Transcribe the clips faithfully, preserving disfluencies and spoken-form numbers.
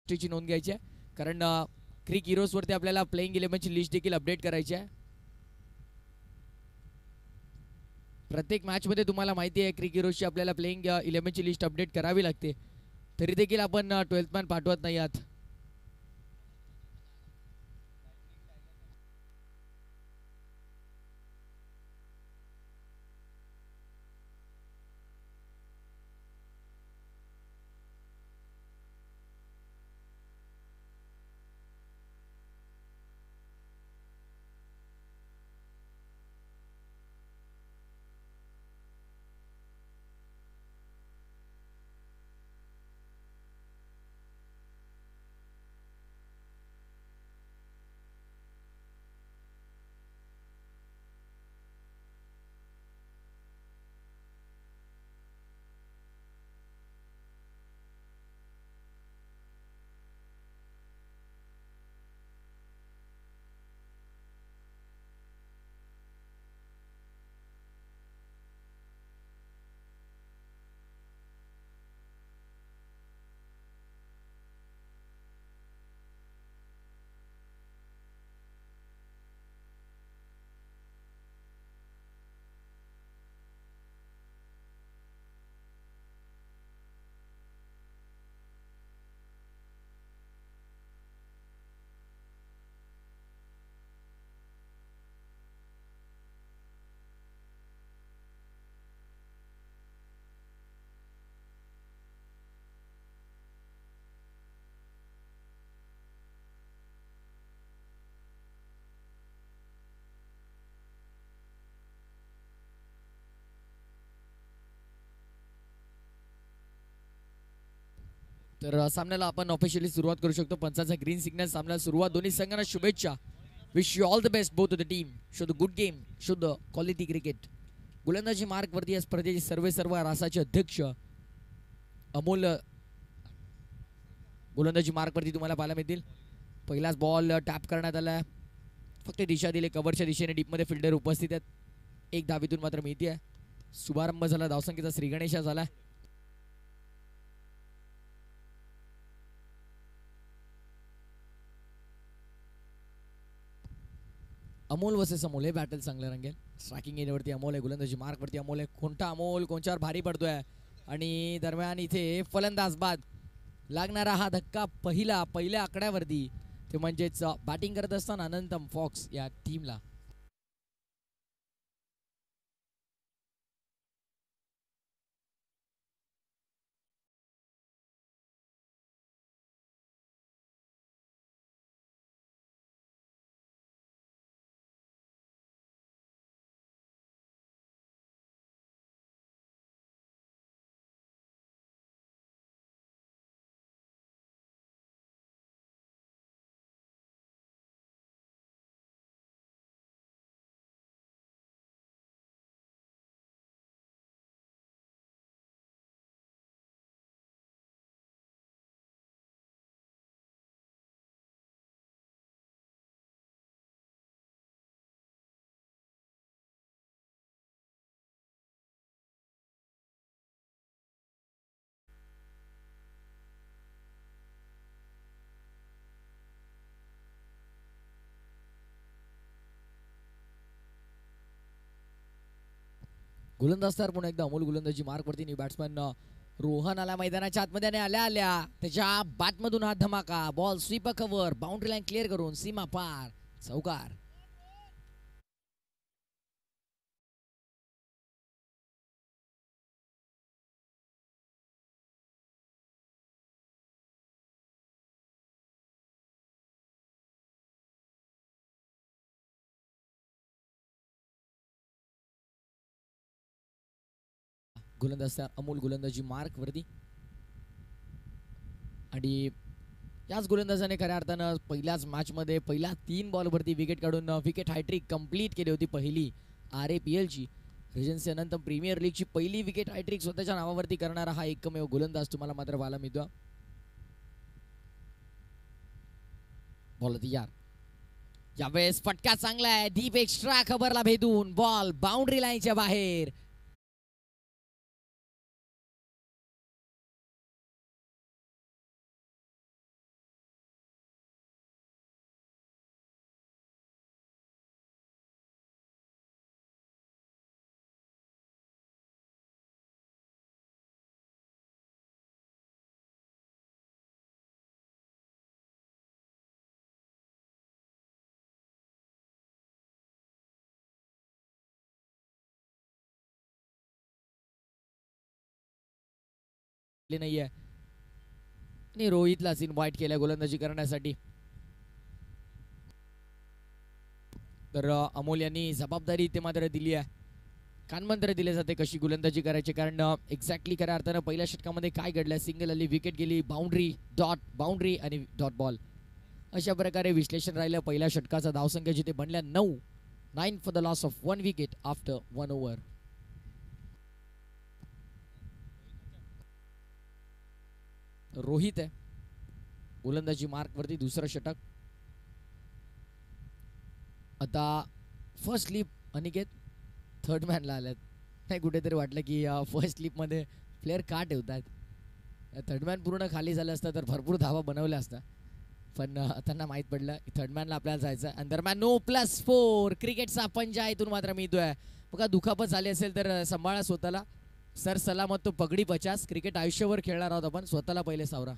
ची नोंद घ्यायची आहे, कारण क्रिक हिरोज वरती आपल्याला प्लेइंग इलेव्हनची लिस्ट देखील अपडेट करायची आहे. प्रत्येक मॅच मध्ये तुम्हाला माहिती आहे क्रिक हिरोजची आपल्याला प्लेइंग इलेव्हनची लिस्ट अपडेट करावी लागते, तरी देखील आपण ट्वेल्थ मॅन पाठवत नाही आहात. तर सामन्याला आपण ऑफिशियली सुरुवात करू शकतो. पंचाचा ग्रीन सिग्नल, सामन्याला सुरुवात. दोन्ही संघांना शुभेच्छा. Wish you all the best both of the team. Show the good game, show the quality cricket. गोलंदाजी मार्कवरती या स्पर्धेचे सर्वे सर्व रासाचे अध्यक्ष अमोल गोलंदाजी मार्कवरती तुम्हाला पाहायला मिळतील. पहिलाच बॉल टॅप करण्यात आला, फक्त दिशा दिली. कव्हरच्या दिशेने डीपमध्ये फिल्डर उपस्थित आहेत. एक धावीतून मात्र मिळते आहे. शुभारंभ झाला धावसंख्येचा. श्रीगणेशा झाला. अमोल वर्सेस अमोल हे बॅटल चांगलं रंगेल. स्ट्रायकिंग एरियावरती अमोल आहे, गोलंदाजी मार्कवरती अमोल आहे. कोणता अमोल कोणच्यावर भारी पडतोय, आणि दरम्यान इथे फलंदाज बाद. लागणारा हा धक्का पहिला पहिल्या आकड्यावरती, ते म्हणजेच बॅटिंग करत असताना अनंतम फॉक्स या टीमला. गोलंदाज तर पुन्हा एकदा अमोल गोलंदाजी मार्कवरती. न्यू बॅट्समॅन रोहन आला मैदानाच्या आतमध्ये, आणि आल्या आल्या त्याच्या बॅटमधून हा धमाका. Ball sweeper cover, boundary line clear करून सीमा पार, चौकार. गोलंदाज अमोल गोलंदाजी मार्कवरती, आणि याच गोलंदाजाने खऱ्या अर्थानं पहिल्याच मॅचमध्ये पहिल्या तीन बॉलवरती विकेट काढून विकेट हायट्रिक कंप्लीट केली होती. पहिली आर ए पी एलची, रेजन्सी अनंतम प्रीमियर लीगची पहिली विकेट हायट्रिक स्वतःच्या नावावरती करणारा हा एकमेव गोलंदाज तुम्हाला मात्र पाहायला मिळतो. बॉल तयार. यावेळेस फटका चांगला आहे, डीप एक्स्ट्रा खबरला भेदून बॉल बाउंड्री लाईनच्या बाहेर. घेतली नाहीये आणि रोहितलाच इनवाईट केलं गोलंदाजी करण्यासाठी. तर अमोल यांनी जबाबदारी इथे मात्र दिली आहे, कानमंत्र दिले जाते कशी गोलंदाजी करायची. कारण एक्झॅक्टली खऱ्या अर्थानं पहिल्या षटकामध्ये काय घडलं, सिंगल आली, विकेट गेली, बाउंड्री, डॉट, बाउंड्री आणि डॉट बॉल, अशा प्रकारे विश्लेषण राहिलं पहिल्या षटकाचा. धावसंख्या जिथे बनल्या नऊ, nine for the loss of one wicket after one over. Rohit आहे गोलंदाजी मार्क वरती, दुसरं षटक. आता फर्स्ट स्लिप अनिकेत थर्ड मॅनला आल्यात. नाही कुठेतरी वाटलं की फर्स्ट स्लिपमध्ये प्लेअर का ठेवतात. थर्ड मॅन पूर्ण खाली झालं असतं तर भरपूर धावा बनवल्या असता, पण त्यांना माहीत पडलं थर्ड मॅनला आपल्याला जायचं. आणि दरम्यान नो प्लस फोर, क्रिकेटचा पंजा इथून मात्र मिळतोय. बघा दुखापत झाली असेल तर सांभाळा स्वतःला, सर सलामत तो पगडी पचास. क्रिकेट आयुष्यभर खेळणार आहोत आपण, स्वतःला पहिले सावरा.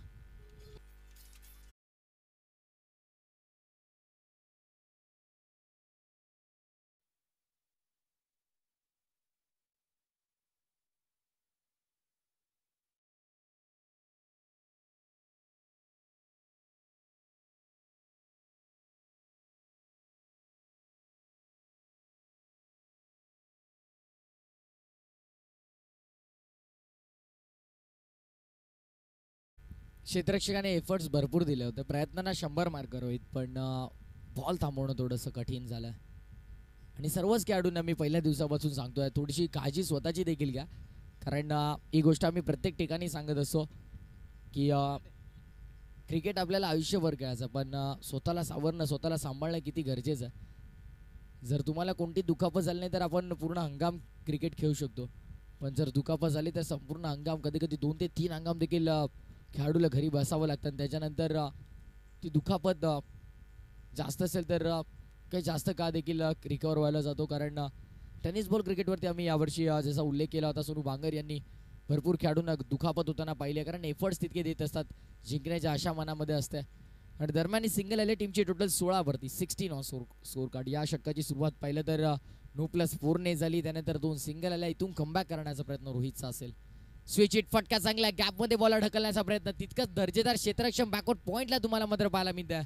क्षेत्ररक्षकाने एफर्ट्स भरपूर दिले होते, प्रयत्नांना शंभर मार्क रोहित, पण बॉल थांबवणं थोडंसं कठीण झालं. आणि सर्वच खेळाडूंना मी पहिल्या दिवसापासून सांगतोय थोडीशी काळजी स्वतःची देखील घ्या, कारण ही गोष्ट आम्ही प्रत्येक ठिकाणी सांगत असतो की क्रिकेट आपल्याला आयुष्यभर खेळायचं, पण स्वतःला सावरणं, स्वतःला सांभाळणं किती गरजेचं आहे. जर तुम्हाला कोणती दुखापत झाली नाही तर आपण पूर्ण हंगाम क्रिकेट खेळू शकतो, पण जर दुखापत झाली तर संपूर्ण हंगाम, कधी कधी दोन ते तीन हंगाम देखील खेळाडूला घरी बसावं लागतं. आणि त्याच्यानंतर ती दुखापत जास्त असेल तर काही जास्त काळ देखील रिकवर व्हायला जातो. कारण टेनिस बॉल क्रिकेटवरती आम्ही यावर्षी जसा उल्लेख केला होता, सोनू बांगर यांनी भरपूर खेळाडूंना दुखापत होताना पाहिले, कारण एफर्ट्स तितके देत असतात, जिंकण्याच्या आशा मनामध्ये असते. आणि दरम्यान सिंगल आले, टीमची टोटल सोळा वरती, sixteen on score score card. या षटकाची सुरुवात पाहिलं तर नो प्लस फोरने झाली, त्यानंतर दोन सिंगल आल्या. इथून कमबॅक करण्याचा प्रयत्न रोहितचा असेल. स्विच इट, फटका चांगला, गॅपमध्ये बॉल ढकलण्याचा प्रयत्न, तितकंच दर्जेदार क्षेत्ररक्षण बॅकवर्ड पॉइंटला तुम्हाला मात्र पाहायला मिळतं.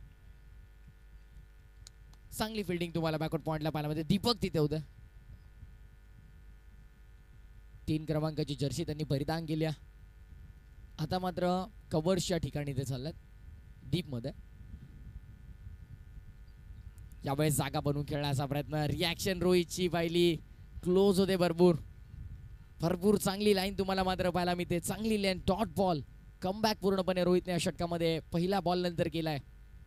चांगली फिल्डिंग तुम्हाला बॅकवर्ड पॉइंटला पाहायला मिळते. दीपक तिथे होतं, तीन क्रमांकाची जर्सी त्यांनी परिधान केली. आता मात्र कव्हर्सच्या ठिकाणी ते चालल्यात डीप मध्ये. यावेळेस जागा बनवून खेळण्याचा प्रयत्न, रिॲक्शन रोहितची पाहिली, क्लोज होते भरपूर, भरपूर चांगली लाईन तुम्हाला मात्र पाहायला मिळते, चांगली लाईन, डॉट बॉल. कमबॅक पूर्णपणे रोहितने या षटकामध्ये पहिल्या बॉल नंतर केलाय.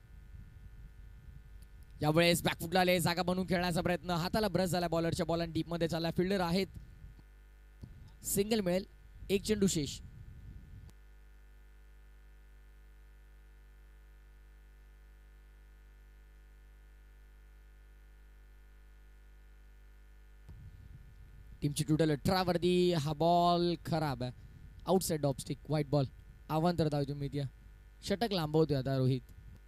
यावेळेस बॅकफुटला आले, जागा बनवून खेळण्याचा प्रयत्न, हाताला ब्रश झाला बॉलरच्या, बॉल आणि डीप मध्ये चालला. फिल्डर आहेत, सिंगल मिळेल, एक चेंडू शेष. टीमची टोटल अठरा वरती. हा बॉल खराब आहे, outside off stick, white ball. आव्हान तर धाव तुम्ही द्या, षटक लांबवतोय आता रोहित.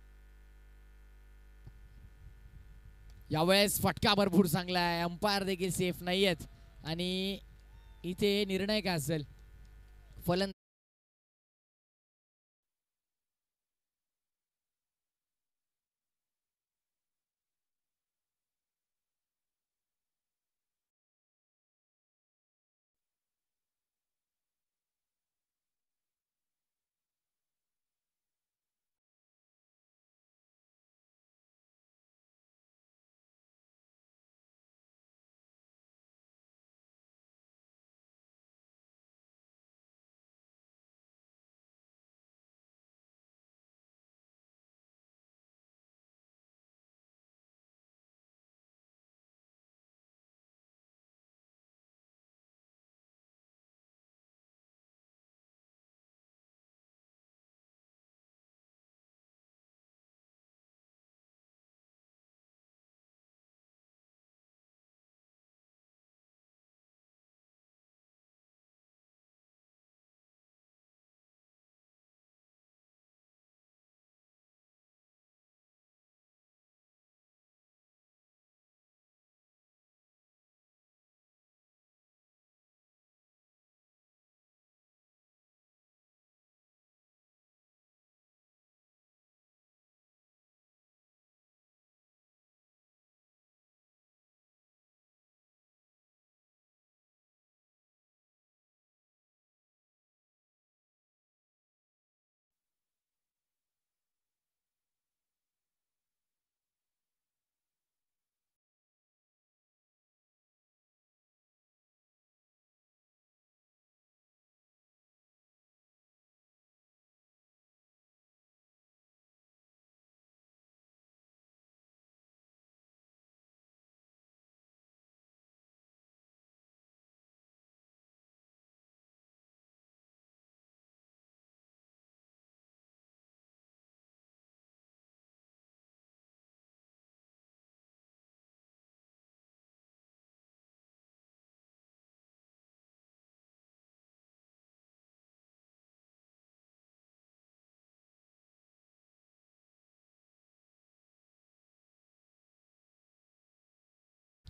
यावेळेस फटका भरपूर चांगला आहे, अंपायर देखील सेफ नाही आहेत. आणि इथे निर्णय काय असेल, फलंदाज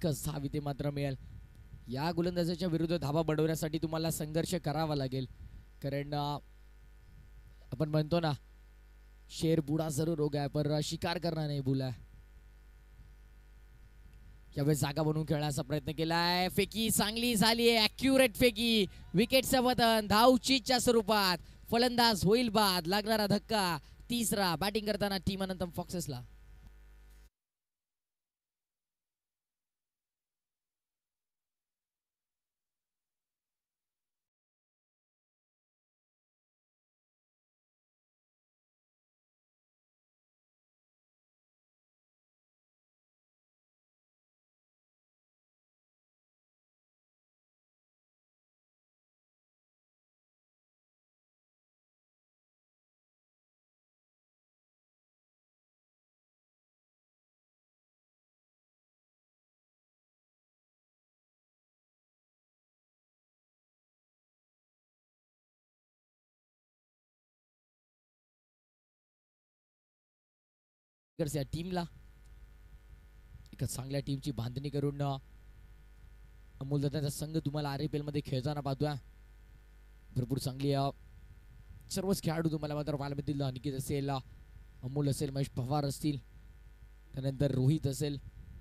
एकच धाव इथे मात्र मिळेल. या गोलंदाजाच्या विरुद्ध धावा बनवण्यासाठी तुम्हाला संघर्ष करावा लागेल, कारण आपण म्हणतो ना, शेर बुडा जरूर हो गया पर शिकार करना नाही भूला. यावेळेस जागा बनवून खेळण्याचा प्रयत्न केलाय. फेकी चांगली झाली आहे, ॲक्युरेट फेकी, विकेटचं पतन धावचीच्या स्वरूपात. फलंदाज होईल बाद. लागणारा धक्का तिसरा. बॅटिंग करताना टीम अनंतम फॉक्सेसला. या टीमला एका चांगल्या टीमची बांधणी करून अमोल दादाचा संघ तुम्हाला आर पी एल मध्ये खेळताना पाहतोय. भरपूर चांगली सर्वच खेळाडू तुम्हाला मात्र पाहायला मिळतील. अनिकेत असेल, अमोल असेल, महेश पवार असतील, त्यानंतर रोहित असेल.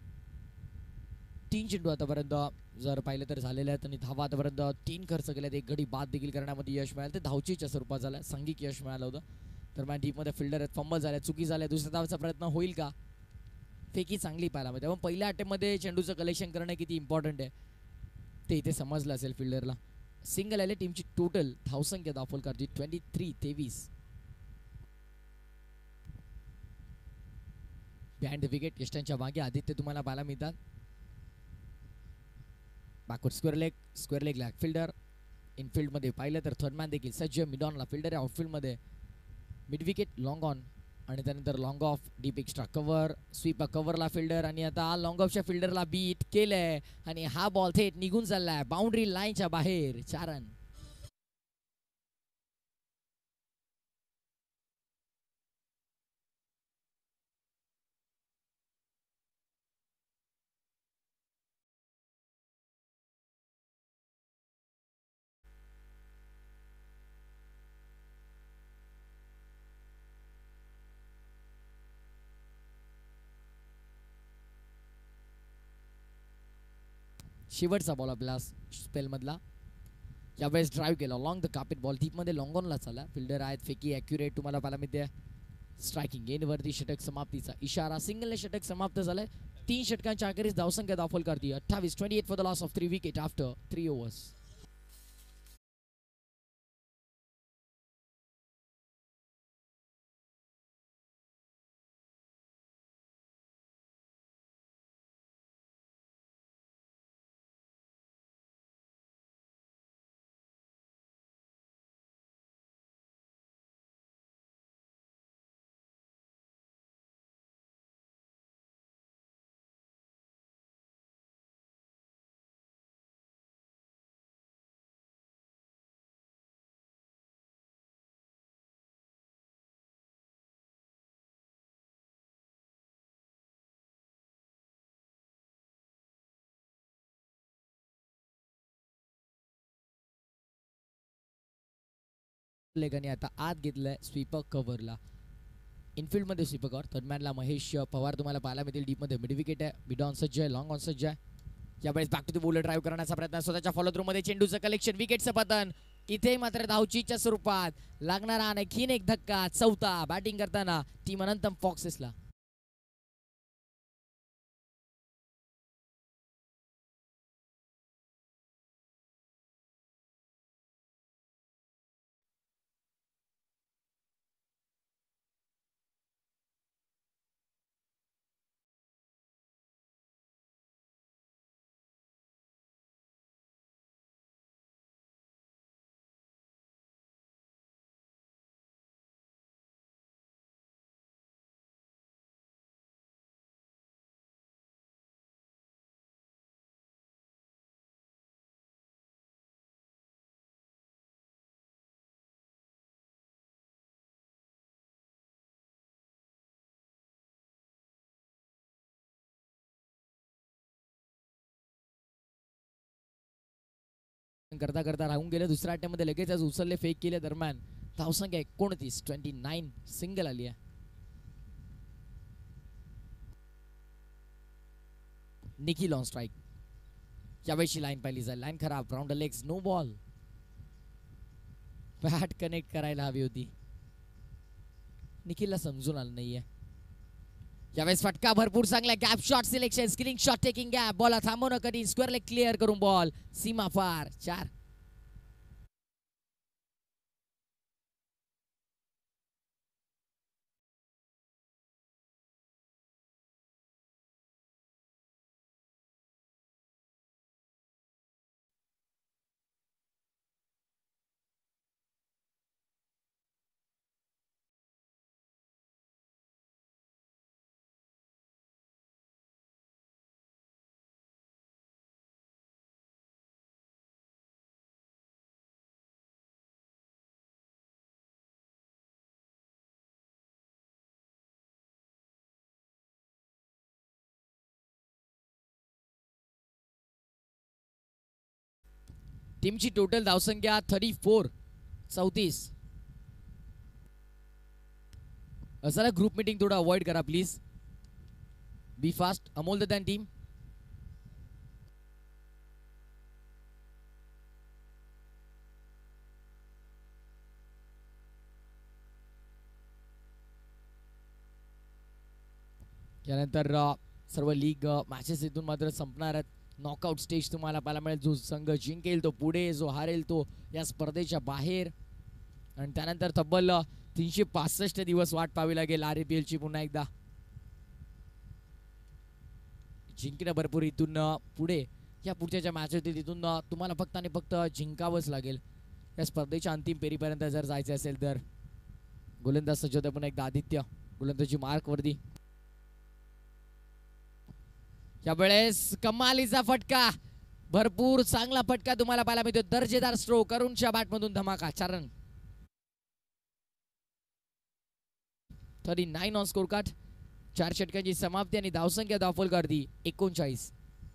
तीन चेंडू आतापर्यंत जर पाहिलं तर झालेले आहेत आणि धावा आतापर्यंत तीन खर्च केल्यात. एक गडी बाद देखील करण्यामध्ये यश मिळालं. ते धावचीच्या स्वरूपात झालं, सांघिक यश मिळालं होतं. दरम्यान टीममध्ये फिल्डर आहेत, फंबल झाल्या, चुकी झाल्या. दुसऱ्या धावाचा प्रयत्न होईल का? फेकी चांगली पाहायला मिळते. पण पहिल्या अटेम्प्टमध्ये चेंडूचं कलेक्शन करणं किती इम्पॉर्टंट आहे ते इथे समजलं असेल फिल्डरला. सिंगल आले. टीमची टोटल धावसंख्या दाखल करते ट्वेंटी थ्री तेवीस. बिहाइंड द विकेट यष्टांच्या मागे आदित्य तुम्हाला पाहायला मिळतात. Backward square leg, square leg leg fielder. Infield मध्ये पाहिलं तर थर्डमॅन देखील सज्ज. मिडॉनला फिल्डर आहे. आउटफिल्ड मध्ये मिड विकेट लॉंग ऑन आणि त्यानंतर long off, deep extra cover, sweep कव्हरला फिल्डर आणि आता लॉंग ऑफच्या फिल्डरला बीट केलंय आणि हा बॉल थेट निघून चाललाय बाउंड्री लाईनच्या बाहेर. चार रन. शेवटचा बॉल आपला स्पेल मधला. यावेळेस ड्राईव्ह केला long the carpet ball deep मध्ये लॉंग ऑनला चालला. फिल्डर आहेत, फेकी ॲक्युरेट तुम्हाला पाहायला मिळते. स्ट्रायकिंग गेन वरती षटक समाप्तीचा इशारा. सिंगलने षटक समाप्त झालंय. तीन षटकांच्या अखेरीस धावसंख्या दाखल करते अठ्ठावीस. Twenty eight for the loss of three wicket after three overs. लेगाने आता आत घेतलंय स्वीपर कव्हरला. इनफिल्ड मध्ये स्वीपर कव्हर. थर्डमॅनला महेश पवार तुम्हाला पाहायला मिळतील. डीप मध्ये मिड विकेट आहे. मिड ऑन सज्ज आहे, लॉंग ऑन सज्ज आहे. यावेळेस back to the bowler drive करण्याचा प्रयत्न. स्वतःच्या फॉलो थ्रू मध्ये चेंडूचं कलेक्शन, विकेटचं पतन. इथे मात्र धावचीच्या स्वरूपात लागणारा आणखीन एक धक्का. चौथा. बॅटिंग करताना टीम अनंतम फॉक्सेसला. करता करता राहून गेले. दुसऱ्या अटेम्प्टमध्ये लगेचच उचलले, फेक केले. दरम्यान धावसंख्या एकोणतीस ट्वेंटी नाईन सिंगल आली आहे. Nikhil on strike. यावेळी लाईन पाहिली जाईल. लाईन खराब. Round the legs. No ball. Bat connect करायला हवी होती. निखिलला समजून आलं नाहीये. यावेळेस फटका भरपूर चांगला. Gap shot selection. Skilling shot taking gap. Ball थांबवणं कधी. स्क्वेअर लेग क्लिअर करून बॉल सीमा पार. चार. टीमची टोटल धावसंख्या थर्टी फोर चौतीस. असं ग्रुप मीटिंग थोडं अवॉइड करा प्लीज. Be fast. अमोल दत्तान टीम. यानंतर सर्व लीग मॅचेस इथून मात्र संपणार आहेत. नॉकआउट स्टेज तुम्हाला पाहायला मिळेल. जो संघ जिंकेल तो पुढे, जो हारेल तो या स्पर्धेच्या बाहेर. आणि त्यानंतर तब्बल तीनशे पासष्ट दिवस वाट पाहावी लागेल आर ए पी एल ची पुन्हा एकदा. जिंकणं भरपूर. इथून पुढे या पुढच्या ज्या मॅच होतील तिथून तुम्हाला फक्त आणि फक्त जिंकावंच लागेल या स्पर्धेच्या अंतिम फेरीपर्यंत जर जायचं असेल तर. गोलंदाज सज्ज होता पुन्हा एकदा आदित्य. गोलंदाजी मार्क वरती. यावेळेस कमालीचा फटका. भरपूर चांगला फटका तुम्हाला पाहायला मिळतो. दर्जेदार स्ट्रोक. करूनच्या बॅटमधून धमाका. चार run. Thirty nine on score card. चार षटकांची समाप्ती आणि धावसंख्या दाखल करती एकोणचाळीस.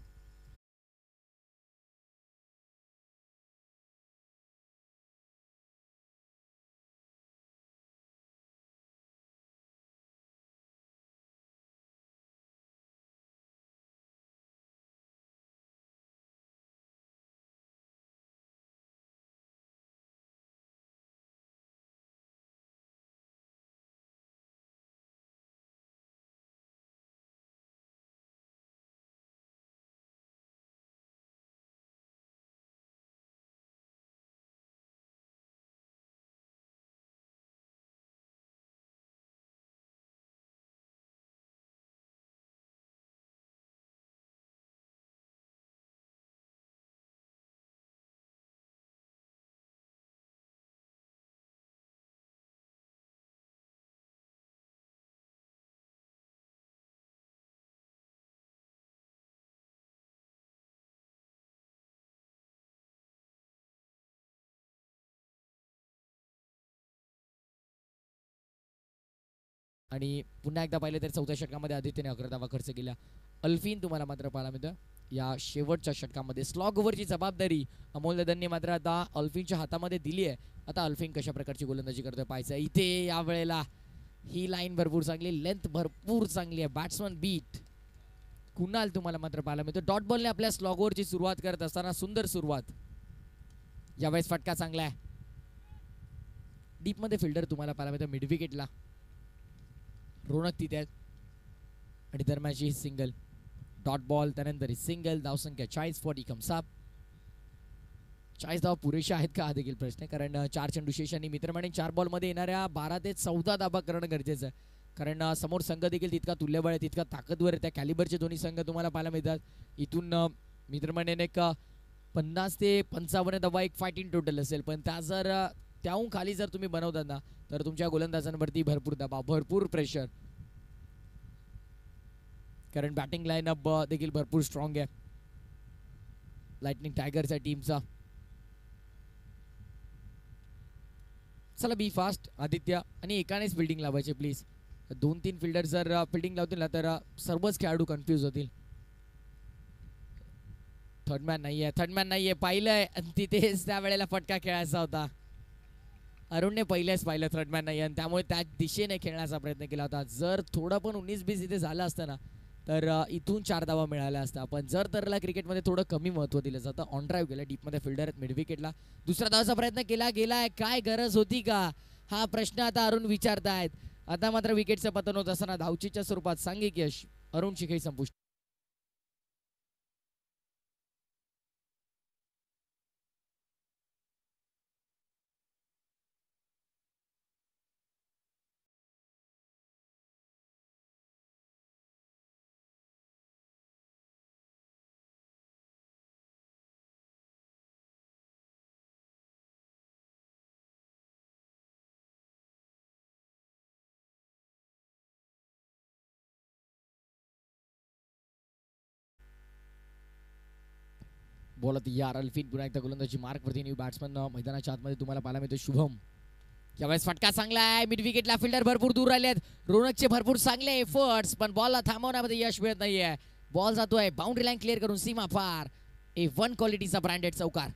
आणि पुन्हा एकदा पाहिलं तर चौथ्या षटकामध्ये आदित्यने अकरा धावा खर्च केला. अल्फिन तुम्हाला मात्र पाहायला मिळतं या शेवटच्या षटकामध्ये. स्लॉग ओव्हरची जबाबदारी अमोल दत्तांनी मात्र आता अल्फिनच्या हातामध्ये दिली आहे. आता अल्फिन कशा प्रकारची गोलंदाजी करतोय पाहायचं. इथे या वेळेला ही लाईन भरपूर चांगली. लेंथ भरपूर चांगली आहे. बॅट्समन बीट कुणाल तुम्हाला मात्र पाहायला मिळतो. डॉट बॉलने आपल्या स्लॉग ओव्हरची सुरुवात करत असताना सुंदर सुरुवात. यावेळेस फटका चांगला आहे. डीप मध्ये फिल्डर तुम्हाला पाहायला मिळतं मिड विकेटला. रोनक तिथे आहेत. आणि दरम्यानची सिंगल. डॉट बॉल त्यानंतर सिंगल. धावसंख्या चाळीस. Forty comes up. चाळीस धावा पुरेशा आहेत का हा देखील प्रश्न आहे. कारण चार चेंडू शेष आणि मित्रमंडळी चार बॉल मध्ये येणाऱ्या बारा ते चौदा धावा करणं गरजेचं आहे. कारण समोर संघ देखील तितका तुल्यबळ आहे, तितका ताकदवर आहे. त्या कॅलिबरचे दोन्ही संघ तुम्हाला पाहायला मिळतात. इथून मित्रमंडळीने एक पन्नास ते पंचावन्न धावा एक फायटिंग टोटल असेल. पण त्या जर त्याहून खाली जर तुम्ही बनवतात ना तर तुमच्या गोलंदाजांवरती भरपूर दबाव, भरपूर प्रेशर. कारण बॅटिंग लाईनअप देखील भरपूर स्ट्रॉंग आहे लाइटनिंग टायगरच्या टीमचा. चला बी फास्ट आदित्य. आणि एकानेच फिल्डिंग लावायचे प्लीज. दोन तीन फिल्डर जर फिल्डिंग लावतील ना तर सर्वच खेळाडू कन्फ्यूज होतील. थर्ड मॅन नाहीये, थर्ड मॅन नाहीये, पाहिलंय तिथेच त्या वेळेला फटका खेळायचा होता. अरुणने पहिलेच पाहिलं थर्ड मॅन नाही आणि त्यामुळे त्या दिशेने खेळण्याचा प्रयत्न केला होता. जर थोडं पण उन्नीस बीस इथे झालं असतं ना तर इथून चार धावा मिळाल्या असत्या. पण जर तरला क्रिकेटमध्ये थोडं कमी महत्त्व दिलं जातं. ऑन ड्राईव्ह केलं, डीपमध्ये फिल्डर आहेत, मिड विकेटला दुसऱ्या धावाचा प्रयत्न केला गेलाय. काय गरज होती का हा प्रश्न आता अरुण विचारतायत. आता मात्र विकेटचं पतन होत असताना धावचीच्या स्वरूपात सांघिक यश अरुण शिखेई संपुष्ट. बोलत यार अल्फिन पुन्हा एकदा गोलंदाजी मार्क वरती न्यू बॅट्समन मैदानाच्या आतमध्ये तुम्हाला पाहायला मिळतो शुभम. यावेळेस फटका चांगला आहे, मिड विकेटला फिल्डर भरपूर दूर राहिले आहेत. रोनकचे भरपूर चांगले एफर्ट्स पण बॉलला थांबवण्यामध्ये यश मिळत नाहीये. बॉल जातोय बाउंड्री लाईन क्लिअर करून सीमा पार. ए वन क्वालिटीचा ब्रँडेड चौकार.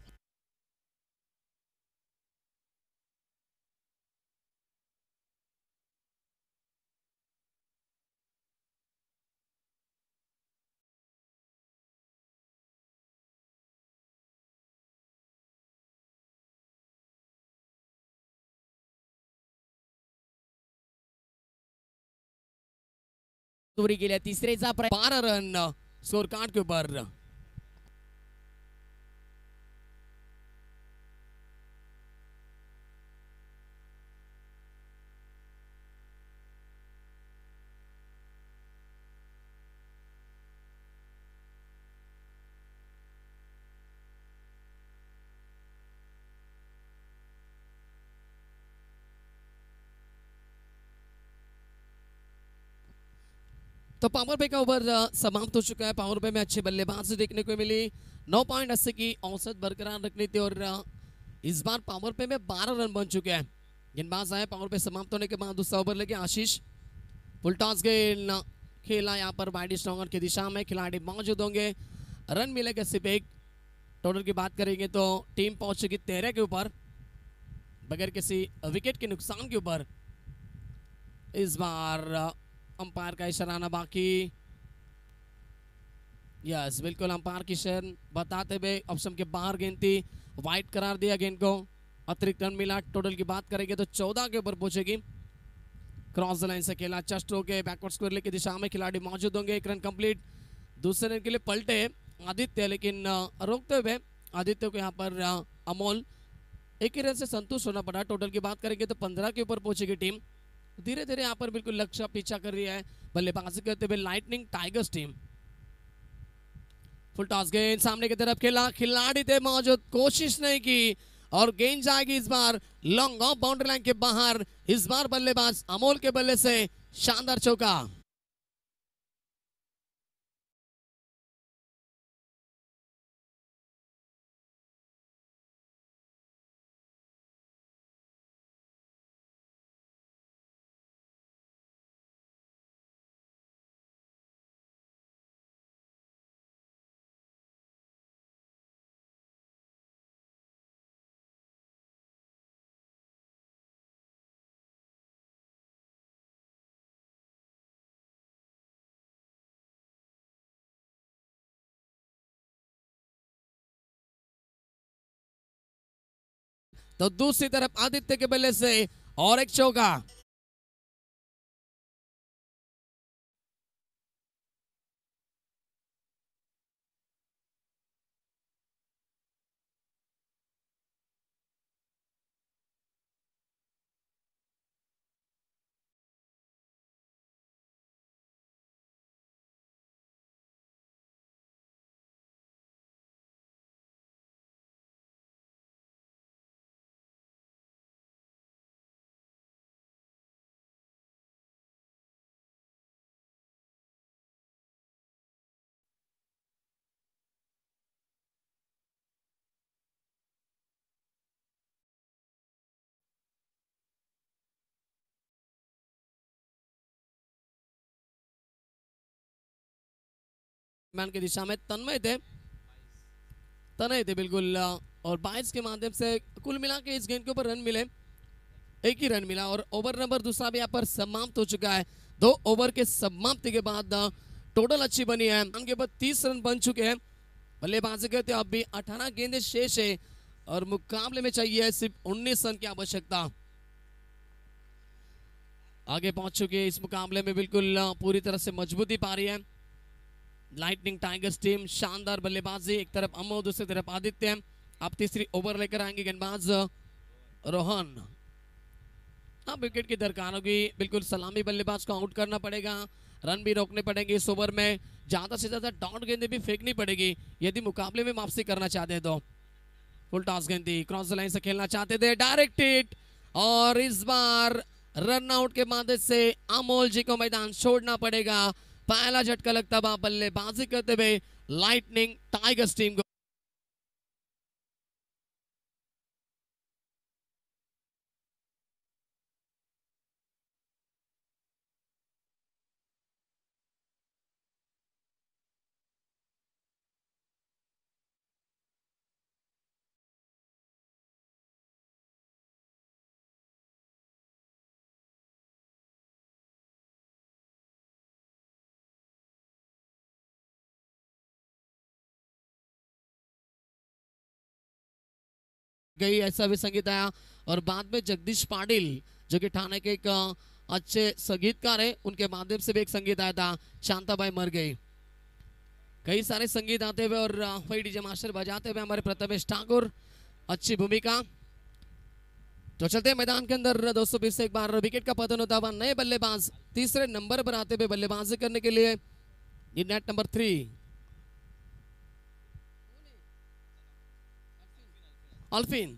गेल्या तिसरेचा बारह रन स्कोर कार्ड के ऊपर. तो पावर प्ले का ओवर समाप्त हो चुका है. पावर प्ले में अच्छे बल्लेबाजी देखने को मिली. नौ पॉइंट अस्सी की औसत बरकरार रखनी थी और इस बार पावर प्ले में बारह रन बन चुके हैं. गेंदबाज आए पावर प्ले समाप्त होने के बाद दूसरा ओवर लेके आशीष. फुल टॉस गेंद खेला यहाँ पर वाइड स्ट्रॉन्गर की दिशा में. खिलाड़ी मौजूद होंगे. रन मिलेगा सिर्फ एक. टोटल की बात करेंगे तो टीम पहुंचेगी तेरह के ऊपर बगैर किसी विकेट के नुकसान के ऊपर. इस बार अंपायर का इशारा बाकी. यस बिल्कुल अंपायर की शर्न बताते हुए ऑप्शन के बाहर गेंद थी. वाइड करार दिया गेंद को. अतिरिक्त रन मिला. टोटल की बात करेंगे तो चौदह के ऊपर पहुंचेगी. क्रॉस लाइन से खेला अच्छा स्ट्रोक है. बैकवर्ड स्क्वायर की दिशा में खिलाड़ी मौजूद होंगे. एक रन कंप्लीट. दूसरे रन के लिए पलटे आदित्य लेकिन रोकते हुए आदित्य को यहाँ पर अमोल एक ही रन से संतुष्ट होना पड़ा. टोटल की बात करेंगे तो पंद्रह के ऊपर पहुंचेगी टीम. धीरे धीरे यहाँ पर बिल्कुल लक्ष्य पीछा कर रही है बल्लेबाजी करते हुए lightning tigers team. Full toss गेंद सामने की तरफ खेला. खिलाड़ी थे मौजूद. कोशिश नहीं की और गेंद जाएगी इस बार लॉन्ग ऑफ बाउंड्री लाइन के बाहर. इस बार बल्लेबाज अमोल के बल्ले से शानदार चौका. तो दूसरी तरफ आदित्य के बल्ले से और एक चौका. मैन की दिशा में तन्मय थे. तनय थे बिल्कुल अ, और बाइस के माध्यम से कुल मिला के इस गेंद के ऊपर रन मिले, एक ही रन मिला और ओवर नंबर दूसरा भी यहाँ पर समाप्त हो चुका है। दो ओवर के समाप्ति के बाद अ, टोटल अच्छी बनी है, उनके ऊपर तीस रन बन चुके हैं। बल्लेबाजी करते अब भी अठारह गेंदें शेष है और मुकाबले में चाहिए सिर्फ उन्नीस रन की आवश्यकता। आगे पहुंच चुके हैं इस मुकाबले में, बिल्कुल अ, पूरी तरह से मजबूती पा रही है लाइटनिंग टाइगर्स टीम। शानदार बल्लेबाजी, एक तरफ अमो दूसरी तरफ आदित्य। अब तीसरी ओवर लेकर आएंगे गेंदबाज अ, रोहन। अब विकेट की दरकार होगी, बिल्कुल सलामी बल्लेबाज को आउट करना पड़ेगा, रन भी रोकने पड़ेंगे इस ओवर में, ज्यादा से ज्यादा डॉट गेंदें भी फेंकनी पड़ेगी यदि मुकाबले में वापसी करना चाहते हैं तो। फुल टॉस गेंद थी, क्रॉस लाइन से खेलना चाहते थे, डायरेक्ट हिट और इस बार रन आउट के माध्यम से अमोल जी को मैदान छोड़ना पड़ेगा। पहला झटका लगता हुआ बल्लेबाजी करते हुए लाइटनिंग टाइगर्स टीम को। गई ऐसा भी संगीत आया और बाद में जगदीश पाटिल जो कि ठाणे के एक अ, अच्छे संगीतकार है, उनके माध्यम से भी एक संगीत आया था, शांताबाई मर गई। कई सारे संगीत आते हुए और अ, वही डीजे मास्टर बजाते हुए हमारे प्रथमेश ठाकुर, अच्छी भूमिका। तो चलते हैं मैदान के अंदर दोस्तों, फिर से एक बार विकेट का पतन होता हुआ नए बल्लेबाज तीसरे नंबर पर आते हुए बल्लेबाजी करने के लिए next number three Alfin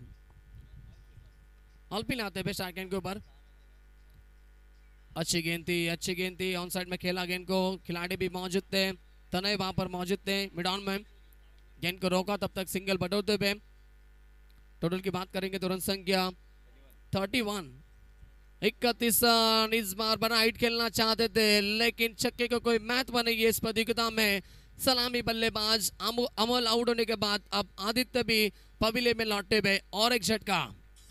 Alfin आते हुए स्ट्राइक गेंद के ऊपर। अच्छी गेंद थी, अच्छी गेंद थी, ऑन साइड में खेला गेंद को, खिलाड़ी भी मौजूद थे, तनय वहां पर मौजूद थे मिड ऑन में, गेंद को रोका, तब तक सिंगल बटोरते हुए। टोटल की बात करेंगे तो रन संख्या इकतीस इकतीस रन। इस बार बना हिट खेलना चाहते थे लेकिन छक्के को कोई महत्व नहीं है इस प्रतियोगिता में। सलामी बल्लेबाज अमोल आउट होने के बाद अब आदित्य भी पवेलियन में लौटे हुए और एक झटका।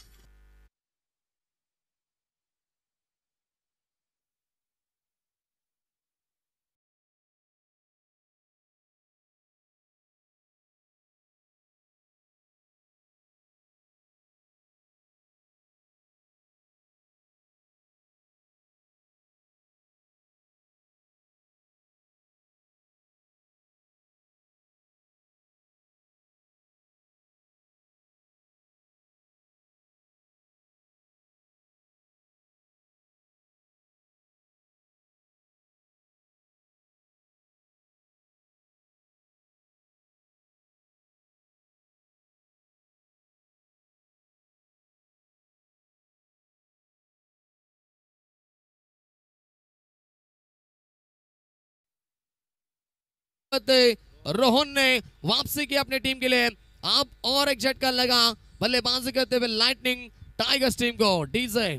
रोहन ने वापसी की अपनी टीम के लिए, अब और एक झटका लगा बल्लेबाजी करते हुए लाइटनिंग टाइगर्स टीम को। डीजे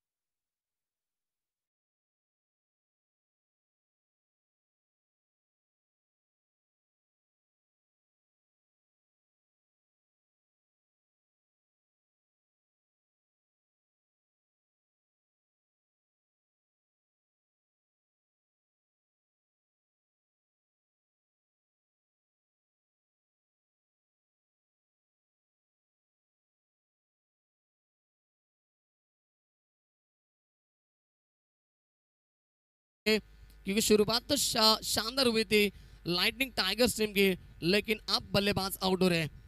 क्योंकि शुरुआत तो शा, शानदार हुई थी लाइटनिंग टाइगर्स टीम की, लेकिन अब बल्लेबाज आउट हो रहे हैं।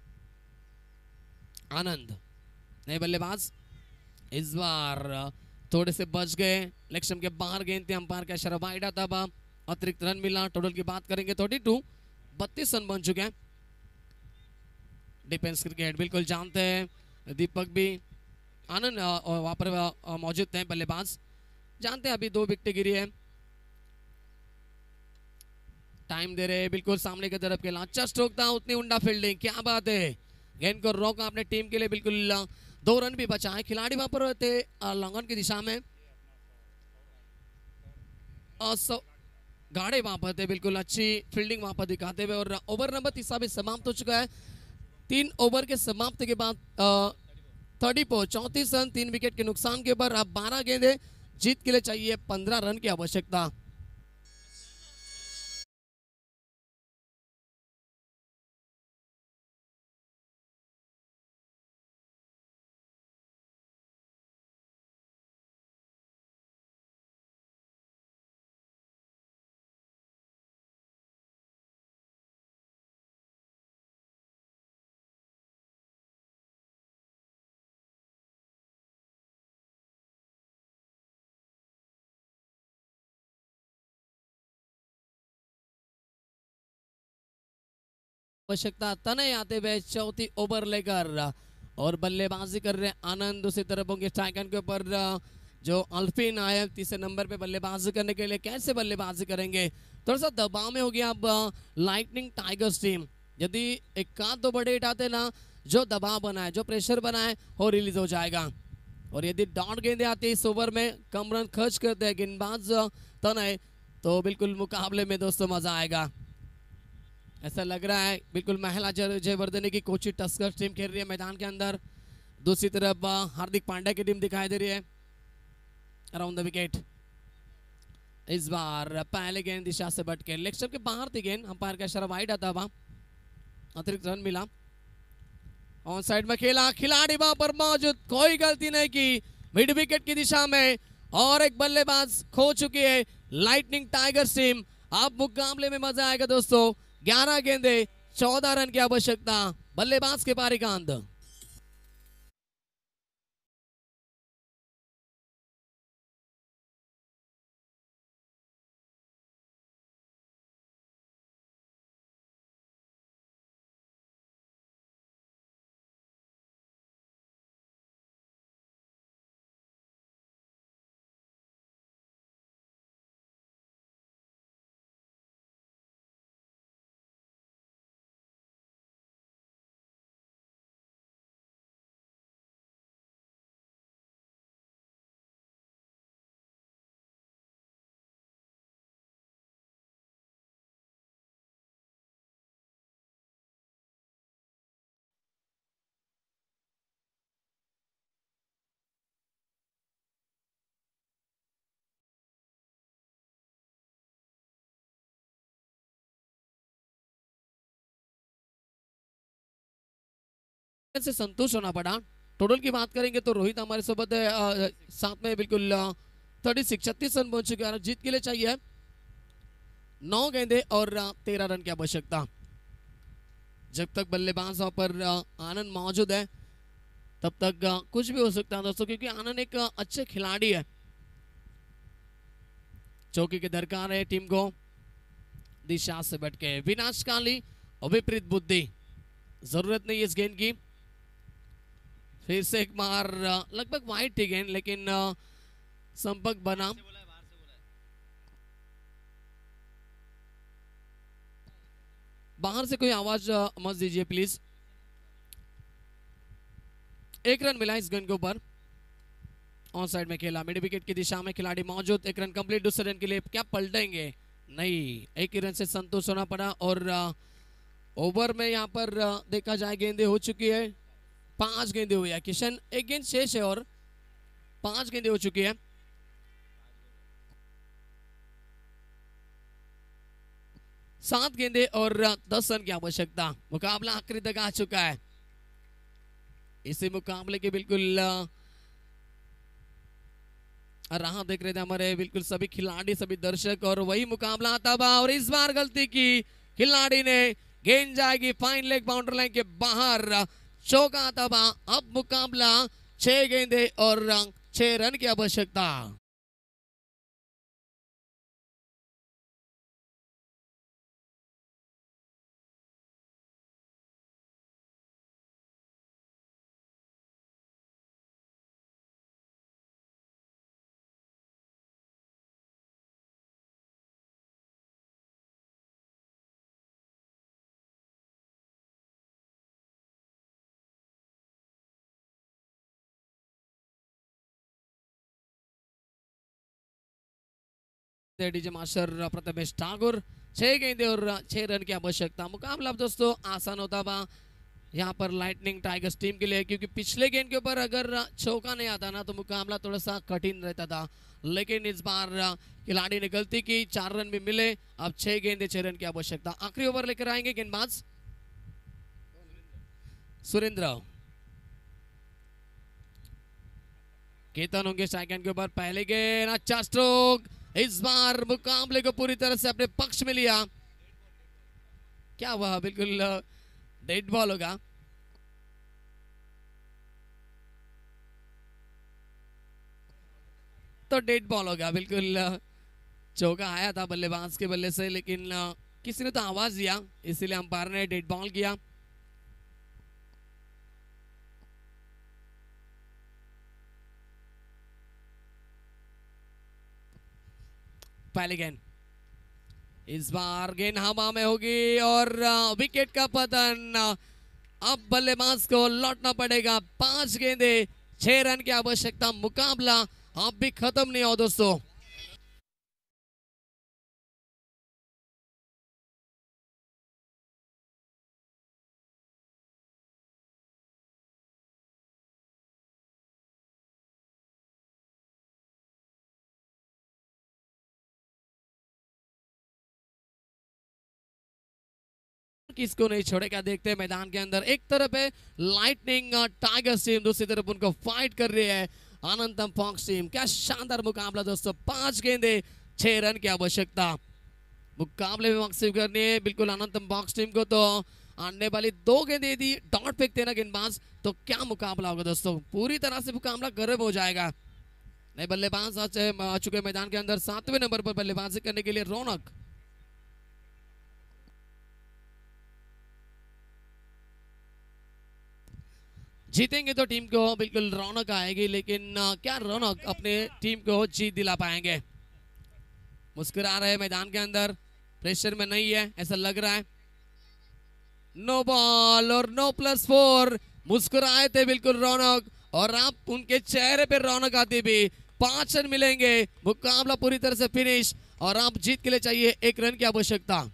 आनंद नए बल्लेबाज इस बार थोड़े से बच गए, लेग के बाहर गेंद थी, अंपायर का इशारा वाइड आता, अब अतिरिक्त रन मिला। टोटल की बात करेंगे तो बत्तीस बत्तीस रन बन चुके हैं। डिफेंस क्रिकेट बिल्कुल जानते हैं दीपक भी, आनंद वहां पर मौजूद थे बल्लेबाज, जानते हैं अभी दो विकेट गिरी है, टाइम दे रहे बिल्कुल सामने की तरफ खेला, अच्छा स्ट्रोक था, उतनी उंडा फील्डिंग, क्या बात है, गेंद को रोका अपने टीम के लिए, बिल्कुल दो रन भी बचाए। खिलाड़ी वहां पर थे लॉन्ग ऑन की दिशा में, गाड़े वहां पर थे, बिल्कुल अच्छी फील्डिंग वहां पर दिखाते हुए। और ओवर नंबर तीसरा भी समाप्त हो चुका है। तीन ओवर के समाप्ति के बाद थर्टी पर चौंतीस रन, तीन विकेट के नुकसान के ऊपर अब बारह गेंदे, जीत के लिए चाहिए पंद्रह रन की आवश्यकता। आवश्यकता तनय आते हुए चौथी ओवर लेकर और बल्लेबाजी कर रहे आनंद। दूसरी तरफ होंगे स्ट्राइकर के ऊपर जो अल्फिन आए तीसरे नंबर पे बल्लेबाजी करने के लिए। कैसे बल्लेबाजी करेंगे, थोड़ा सा दबाव में होगी अब लाइटनिंग टाइगर्स टीम। यदि एक कांध तो बड़े उठाते ना, जो दबाव बनाए, जो प्रेशर बनाए, वो रिलीज हो जाएगा। और यदि डॉट गेंदे आती है इस ओवर में, कम रन खर्च करते हैं गेंदबाज तनय, तो बिल्कुल मुकाबले में दोस्तों मजा आएगा। ऐसा लग रहा है बिल्कुल महिला जयवर्धने की कोची टस्कर टीम खेल रही है मैदान के अंदर। दूसरी तरफ हार्दिक पांड्या की टीम दिखाई दे रही है अराउंड द विकेट। इस बार पहले गेंद दिशा से बटके लेग स्टंप के बाहर थी गेंद, अंपायर का इशारा वाइड आता हुआ, अतिरिक्त रन मिला। ऑन साइड में खेला, खिलाड़ी वहां पर मौजूद, कोई गलती नहीं की मिड विकेट की दिशा में। और एक बल्लेबाज खो चुकी है लाइटनिंग टाइगर्स टीम। अब मुकाबले में मजा आएगा दोस्तों। ग्यारह गेंदे, चौदह रन की आवश्यकता, बल्लेबाज के पारी का अंत। से संतुष्ट होना पड़ा। टोटल की बात करेंगे तो रोहित हमारे सोबत है साथ में, बिल्कुल थर्टी सिक्स छत्तीस रन पहुंच चुके हैं। जीत के लिए चाहिए नौ गेंदे और तेरह रन की आवश्यकता। जब तक बल्लेबाज पर आनंद मौजूद है तब तक कुछ भी हो सकता है दोस्तों, क्योंकि आनंद एक अच्छे खिलाड़ी है। चौकी के दरकार है टीम को, दिशा से बटके विनाशकाली और विपरीत बुद्धि, जरूरत नहीं इस गेंद की। फिर से एक बार लगभग वाइड थी गेंद, लेकिन संपर्क बना। बाहर से कोई आवाज मत दीजिए प्लीज। एक रन मिला इस गेंद के ऊपर। ऑन साइड में खेला, मिड विकेट की दिशा में खिलाड़ी मौजूद, एक रन कंप्लीट। दूसरे रन के लिए क्या पलटेंगे? नहीं, एक ही रन से संतोष होना पड़ा। और ओवर में यहाँ पर देखा जाए गेंदे हो चुकी है, पांच गेंदे हुई है किशन, एक गेंद शेष है और पांच गेंदे हो चुकी है। सात गेंदे और दस रन की आवश्यकता। मुकाबला आखिरी तक आ चुका है। इसी मुकाबले के बिल्कुल राह देख रहे थे हमारे बिल्कुल सभी खिलाड़ी, सभी दर्शक, और वही मुकाबला आता हुआ। और इस बार गलती की खिलाड़ी ने, गेंद जाएगी फाइन लेग बाउंड्री लाइन के बाहर, चौका आता हुआ। अब मुकाबला छह गेंदे और छह रन की आवश्यकता। DJ master Prathamesh Thakur. छह गेंदे और छह रन की आवश्यकता। मुकाबला अब दोस्तों आसान होता बा यहाँ पर लाइटनिंग टाइगर्स टीम के लिए, क्योंकि पिछले गेंद के ऊपर अगर चौका नहीं आता ना तो मुकाबला थोड़ा सा कठिन रहता था, लेकिन इस बार खिलाड़ी ने गलती की, चार रन भी मिले। अब छह गेंदे छह रन की आवश्यकता। आखिरी ओवर लेकर आएंगे गेंदबाज सुरेंद्र। केतन होंगे सेकंड के ऊपर। पहले गेंद अच्छा स्ट्रोक, इस बार मुकाबले को पूरी तरह से अपने पक्ष में लिया। क्या हुआ, बिल्कुल डेड बॉल होगा। तो डेड बॉल होगा, बिल्कुल चौका आया था बल्लेबाज के बल्ले से, लेकिन किसी ने तो आवाज दिया, इसीलिए अंपायर ने डेड बॉल किया। पहले गेंद, इस बार गेंद हवा में होगी और विकेट का पतन। अब बल्लेबाज को लौटना पड़ेगा। पांच गेंदे छह रन की आवश्यकता। मुकाबला अब भी खत्म नहीं हो दोस्तों। किसको नहीं छोड़ेगा, देखते हैं मैदान के अंदर। एक तरफ है लाइटनिंग टाइगर्स टीम, दूसरी तरफ उनको फाइट कर रही है अनंतम फॉक्स टीम। क्या शानदार मुकाबला दोस्तों। पांच गेंदे छह रन की आवश्यकता। मुकाबले में मकसद करनी है बिल्कुल अनंतम फॉक्स टीम को। तो आने वाली दो गेंदे यदि डॉट फेंकते ना गेंदबाज तो क्या मुकाबला होगा दोस्तों। पूरी तरह से मुकाबला गर्म हो जाएगा। नए बल्लेबाज आ चुके मैदान के अंदर। सातवें नंबर पर बल्लेबाजी करने के लिए रौनक। जीतेंगे तो टीम को बिल्कुल रौनक आएगी, लेकिन क्या रौनक अपने टीम को जीत दिला पाएंगे। मुस्कुरा रहे मैदान के अंदर, प्रेशर में नहीं है ऐसा लग रहा है। नो बॉल और नो प्लस फोर। मुस्कुराए थे बिल्कुल रौनक, और आप उनके चेहरे पे रौनक आती भी। पांच रन मिलेंगे, मुकाबला पूरी तरह से फिनिश, और आप जीत के लिए चाहिए एक रन की आवश्यकता।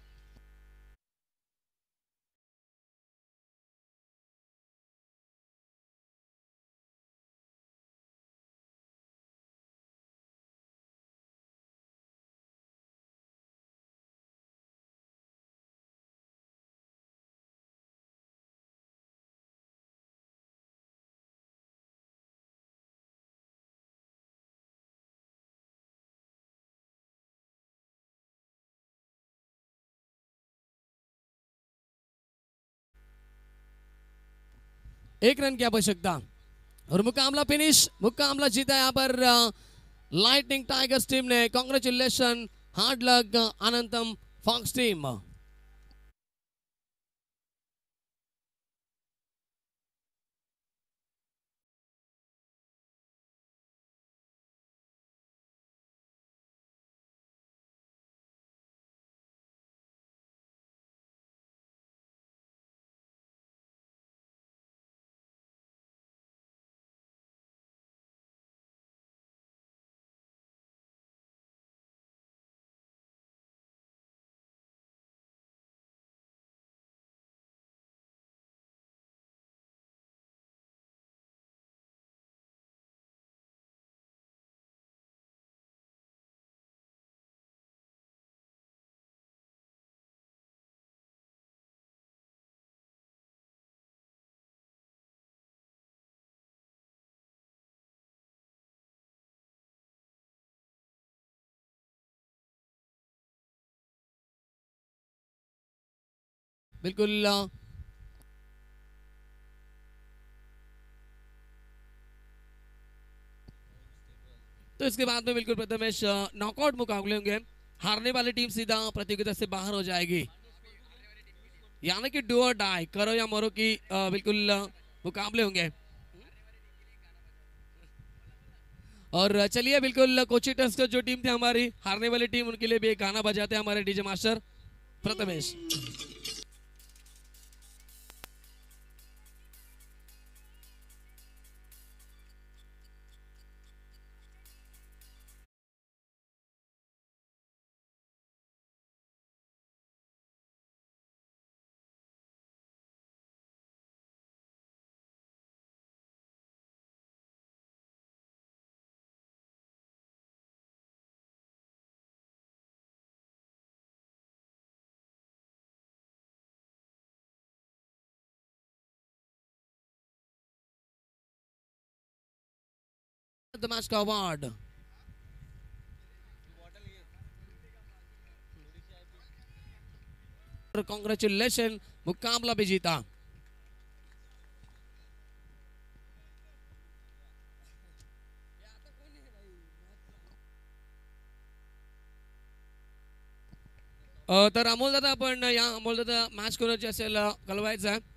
एक रन की आवश्यकता और मुकाबला फिनिश। मुकाबला जीता यहाँ पर लाइटनिंग टाइगर्स टीम ने। Congratulation, hard luck Anantam fox team. बिल्कुल तो इसके बाद में बिल्कुल प्रथमेश नॉकआउट मुकाबले होंगे। हारने वाली टीम सीधा प्रतियोगिता से बाहर हो जाएगी, यानी कि डू और डाई, करो या मरो की बिल्कुल मुकाबले होंगे। और चलिए बिल्कुल कोची टस्कर जो टीम थी हमारी हारने वाली टीम, उनके लिए भी एक गाना बजाते हैं हमारे DJ master Prathamesh. The match का अवार्ड। कांग्रेचुलेशन, मुकाबला भी जीता। अ, तर अमोल दादा, आपण या अमोल दादा मॅच कोणाची असेल अ, कळवायचं आहे।